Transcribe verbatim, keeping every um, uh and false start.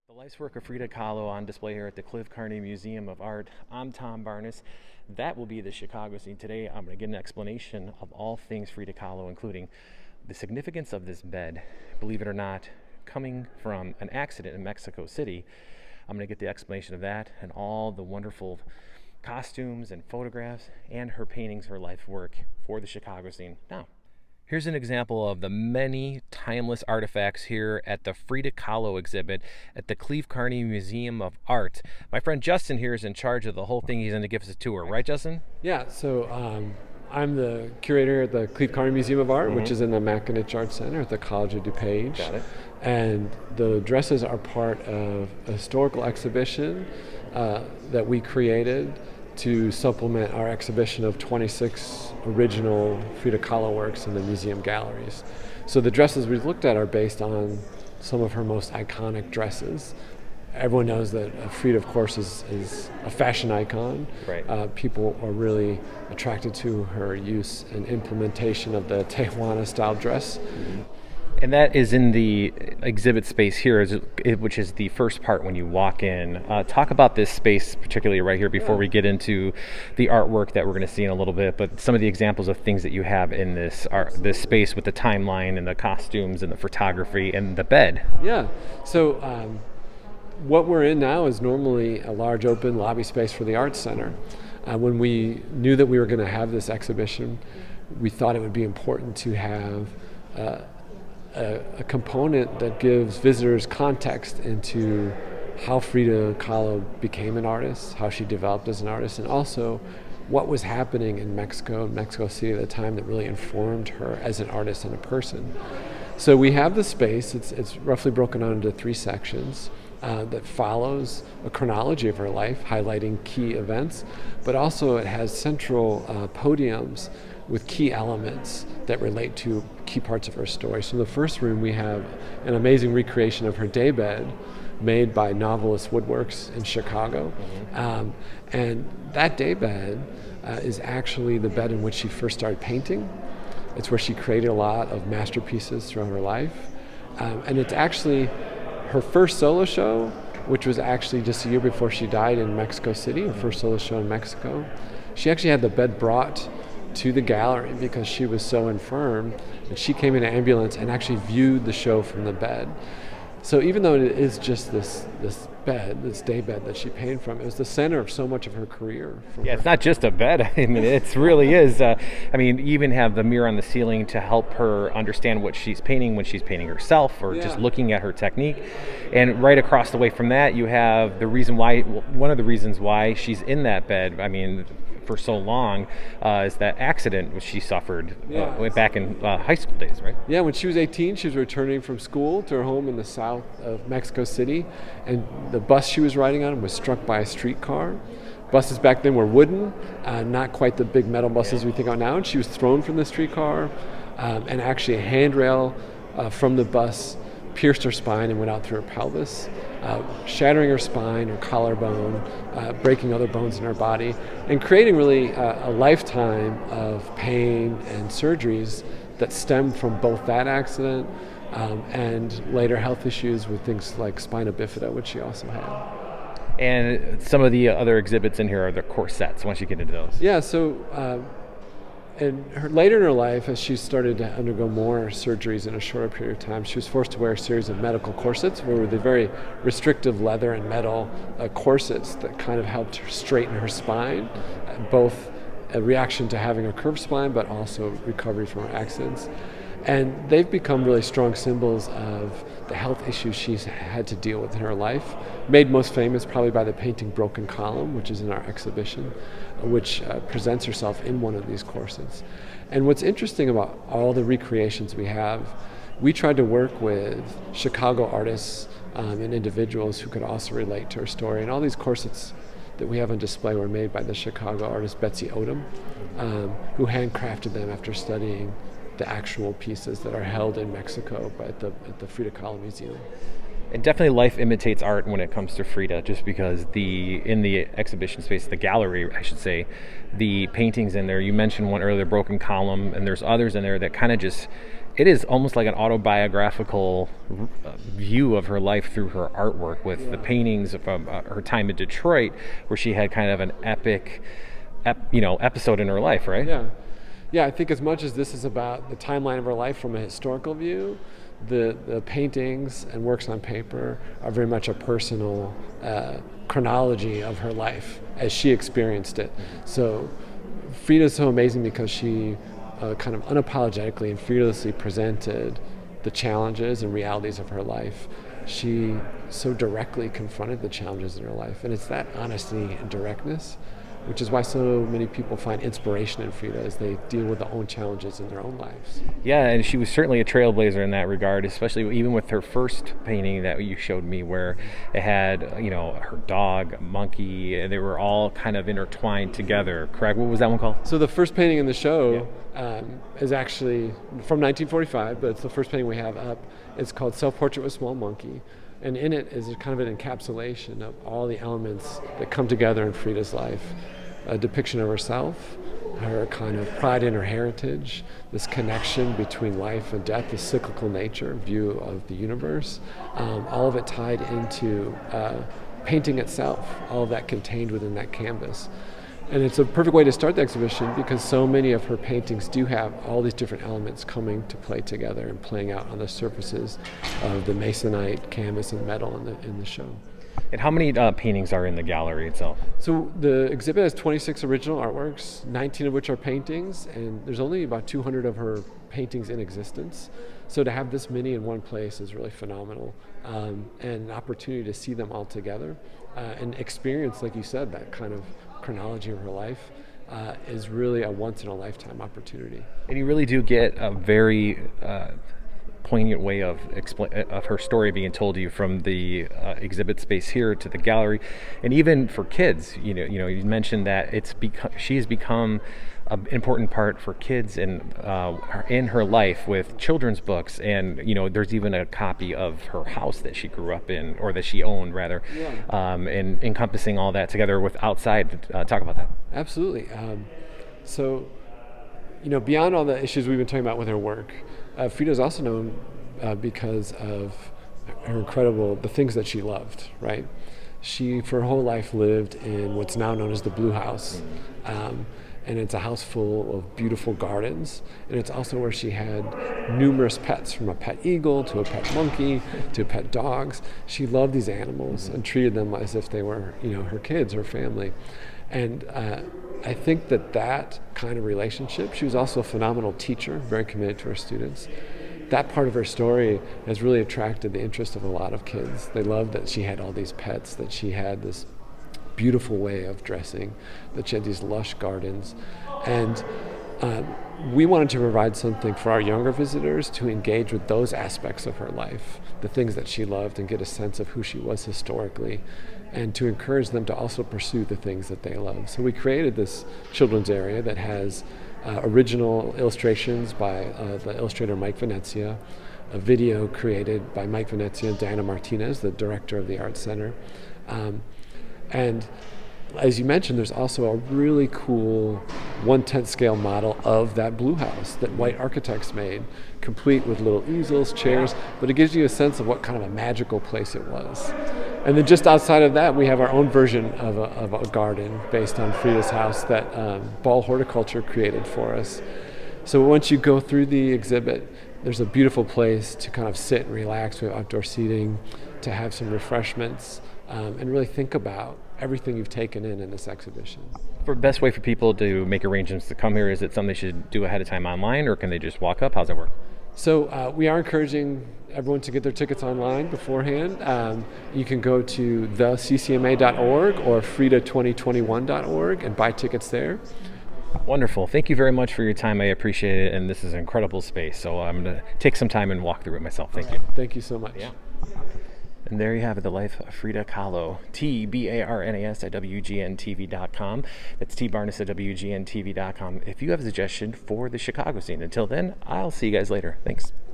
The life's work of Frida Kahlo on display here at the Cliff Carney Museum of Art. I'm Tom Barnes. That will be the Chicago scene. Today I'm going to get an explanation of all things Frida Kahlo, including the significance of this bed, believe it or not, coming from an accident in Mexico City. I'm going to get the explanation of that and all the wonderful costumes and photographs and her paintings, her life work for the Chicago scene. Now, here's an example of the many timeless artifacts here at the Frida Kahlo exhibit at the Cleve Carney Museum of Art. My friend Justin here is in charge of the whole thing. He's going to give us a tour, right, Justin? Yeah, so um, I'm the curator at the Cleve Carney Museum of Art, mm-hmm. which is in the Mackinac Art Center at the College of DuPage. Got it. And the dresses are part of a historical exhibition uh, that we created to supplement our exhibition of twenty-six original Frida Kahlo works in the museum galleries. So the dresses we've looked at are based on some of her most iconic dresses. Everyone knows that uh, Frida, of course, is, is a fashion icon. Right. Uh, people are really attracted to her use and implementation of the Tejuana-style dress. Mm-hmm. And that is in the exhibit space here, which is the first part when you walk in. Uh, talk about this space, particularly right here, before yeah. we get into the artwork that we're going to see in a little bit. But some of the examples of things that you have in this art, this space with the timeline and the costumes and the photography and the bed. Yeah. So um, what we're in now is normally a large open lobby space for the Arts Center. Uh, when we knew that we were going to have this exhibition, we thought it would be important to have uh, A, a component that gives visitors context into how Frida Kahlo became an artist, how she developed as an artist, and also what was happening in Mexico and Mexico City at the time that really informed her as an artist and a person. So we have the space. It's, it's roughly broken out into three sections uh, that follows a chronology of her life, highlighting key events, but also it has central uh, podiums with key elements that relate to key parts of her story. So in the first room we have an amazing recreation of her daybed made by Novelist Woodworks in Chicago. Mm-hmm. um, and that daybed uh, is actually the bed in which she first started painting. It's where she created a lot of masterpieces throughout her life. Um, and it's actually her first solo show, which was actually just a year before she died in Mexico City, her first solo show in Mexico. She actually had the bed brought to the gallery because she was so infirm, and she came in an ambulance and actually viewed the show from the bed. So even though it is just this this bed, this day bed that she painted from, it was the center of so much of her career. Yeah, it's not just a bed. I mean, it really is. Uh, I mean, you even have the mirror on the ceiling to help her understand what she's painting when she's painting herself, or yeah. just looking at her technique. And right across the way from that, you have the reason why, one of the reasons why she's in that bed, I mean, for so long, uh, is that accident which she suffered yeah. uh, back in uh, high school days, right? Yeah, when she was eighteen, she was returning from school to her home in the south of Mexico City, and the bus she was riding on was struck by a streetcar. Buses back then were wooden, uh, not quite the big metal buses yeah. we think of now, and she was thrown from the streetcar, um, and actually a handrail uh, from the bus pierced her spine and went out through her pelvis, uh, shattering her spine, her collarbone, uh, breaking other bones in her body, and creating really uh, a lifetime of pain and surgeries that stemmed from both that accident um, and later health issues with things like spina bifida, which she also had. And some of the other exhibits in here are the corsets, once you get into those. Yeah, so uh, and her, later in her life, as she started to undergo more surgeries in a shorter period of time, she was forced to wear a series of medical corsets, where were the very restrictive leather and metal uh, corsets that kind of helped her straighten her spine, uh, both a reaction to having a curved spine, but also recovery from her accidents. And they've become really strong symbols of the health issues she's had to deal with in her life, made most famous probably by the painting Broken Column, which is in our exhibition, which uh, presents herself in one of these corsets. And what's interesting about all the recreations we have, we tried to work with Chicago artists um, and individuals who could also relate to her story. And all these corsets that we have on display were made by the Chicago artist Betsy Odom, um, who handcrafted them after studying the actual pieces that are held in Mexico at the, at the Frida Kahlo Museum. And definitely life imitates art when it comes to Frida, just because the in the exhibition space, the gallery, I should say, the paintings in there, you mentioned one earlier, Broken Column, and there's others in there that kind of just it is almost like an autobiographical uh, view of her life through her artwork, with yeah. the paintings from uh, her time in Detroit, where she had kind of an epic, ep, you know, episode in her life, right? Yeah, yeah. I think as much as this is about the timeline of her life from a historical view, the the paintings and works on paper are very much a personal uh, chronology of her life as she experienced it. So Frida's so amazing because she uh, kind of unapologetically and fearlessly presented the challenges and realities of her life. She so directly confronted the challenges in her life, and it's that honesty and directness which is why so many people find inspiration in Frida as they deal with their own challenges in their own lives. Yeah, and she was certainly a trailblazer in that regard, especially even with her first painting that you showed me, where it had, you know, her dog, a monkey, and they were all kind of intertwined together, correct? What was that one called? So the first painting in the show yeah. um, is actually from nineteen forty-five, but it's the first painting we have up. It's called Self-Portrait with Small Monkey. And in it is kind of an encapsulation of all the elements that come together in Frida's life. A depiction of herself, her kind of pride in her heritage, this connection between life and death, the cyclical nature, view of the universe, um, all of it tied into uh, painting itself, all of that contained within that canvas. And it's a perfect way to start the exhibition because so many of her paintings do have all these different elements coming to play together and playing out on the surfaces of the masonite, canvas, and metal in the, in the show. And how many uh, paintings are in the gallery itself? So the exhibit has twenty-six original artworks, nineteen of which are paintings, and there's only about two hundred of her paintings in existence. So to have this many in one place is really phenomenal, um, and an opportunity to see them all together uh, and experience, like you said, that kind of chronology of her life uh, is really a once-in-a-lifetime opportunity. And you really do get a very uh, poignant way of explain of her story being told to you, from the uh, exhibit space here to the gallery, and even for kids. You know, you know, you mentioned that it's become she has become an important part for kids in uh, in her life with children's books, and you know, there's even a copy of her house that she grew up in, or that she owned rather, yeah. um, and encompassing all that together with outside. Uh, talk about that. Absolutely. Um, so, you know, beyond all the issues we've been talking about with her work, uh, Frida is also known uh, because of her incredible, the things that she loved, right? She, for her whole life, lived in what's now known as the Blue House. Um, and it's a house full of beautiful gardens. And it's also where she had numerous pets, from a pet eagle to a pet monkey to pet dogs. She loved these animals and treated them as if they were, you know, her kids, her family. And uh, I think that that kind of relationship, she was also a phenomenal teacher, very committed to her students. That part of her story has really attracted the interest of a lot of kids. They loved that she had all these pets, that she had this beautiful way of dressing, that she had these lush gardens. And uh, we wanted to provide something for our younger visitors to engage with those aspects of her life, the things that she loved, and get a sense of who she was historically, and to encourage them to also pursue the things that they love. So we created this children's area that has uh, original illustrations by uh, the illustrator Mike Venezia, a video created by Mike Venezia and Diana Martinez, the director of the Art Center. Um, and as you mentioned, there's also a really cool one-tenth scale model of that Blue House that white architects made, complete with little easels, chairs, but it gives you a sense of what kind of a magical place it was. And then just outside of that, we have our own version of a, of a garden based on Frida's house that um, Ball Horticulture created for us. So once you go through the exhibit, there's a beautiful place to kind of sit and relax with outdoor seating, to have some refreshments, um, and really think about everything you've taken in in this exhibition. For the best way for people to make arrangements to come here, is it something they should do ahead of time online, or can they just walk up? How's that work? So uh, we are encouraging everyone to get their tickets online beforehand. Um, you can go to the c c m a dot org or frida twenty twenty-one dot org and buy tickets there. Wonderful. Thank you very much for your time. I appreciate it, and this is an incredible space. So I'm going to take some time and walk through it myself. Thank you. Thank you so much. Yeah. And there you have it, the life of Frida Kahlo, T B A R N A S at W G N T V dot com. That's T Barnes at W G N T V dot com if you have a suggestion for the Chicago scene. Until then, I'll see you guys later. Thanks.